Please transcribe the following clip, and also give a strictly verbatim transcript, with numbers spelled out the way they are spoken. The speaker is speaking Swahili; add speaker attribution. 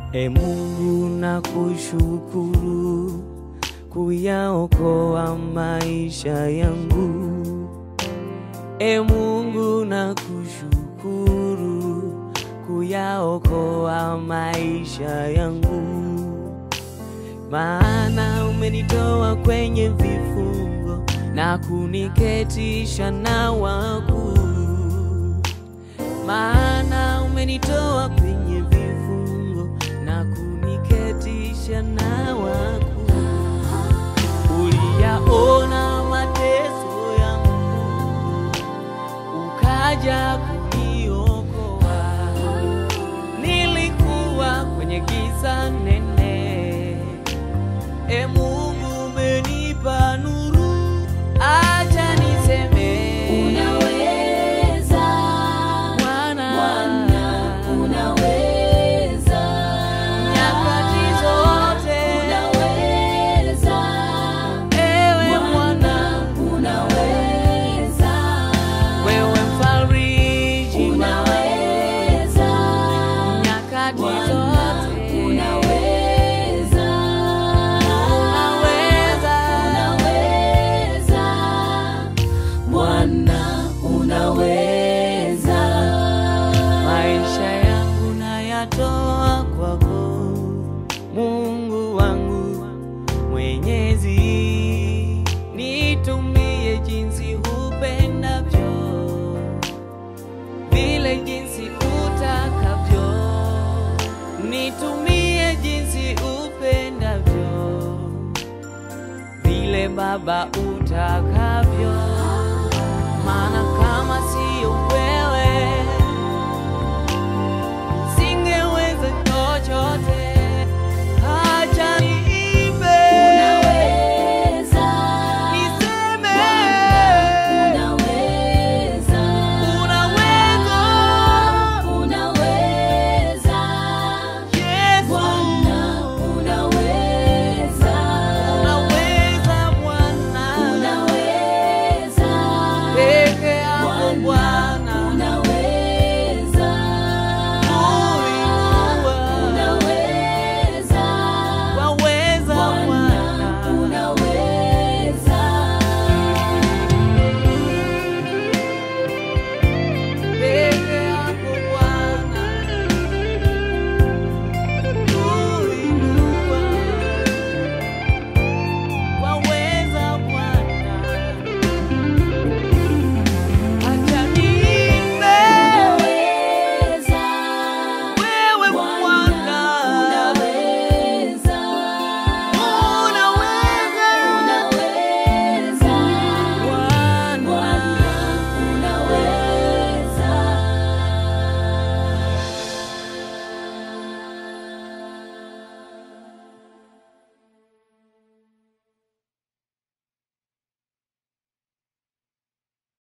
Speaker 1: E Mungu nakushukuru kuyaokoa maisha yangu. E Mungu nakushukuru kuyaokoa maisha yangu. Maana umenitoa kwenye vifungo na kuniketisha na wakuu. Maana umenitoa kwenye vifungo na kuniketisha na wakuu. Uliyaona mateso yangu ukaja kuniokoa. Nilikuwa kwenye giza nene, e Mungu umenipa nuru. Acha niseme unaweza Bwana, Bwana unaweza nyakati zote, unaweza ewe Bwana unaweza, wewe mfariji unaweza nyakati zote, unaweza unaweza. Maisha yangu nayatoa kwako, Mungu wangu mwenyezi. Nitumie jinsi upendavyo, vile jinsi utakavyo. Nitumie jinsi upendavyo, vile Baba utakavyo.